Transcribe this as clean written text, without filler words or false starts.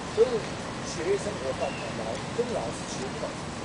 所以学生我办老跟老师学不到。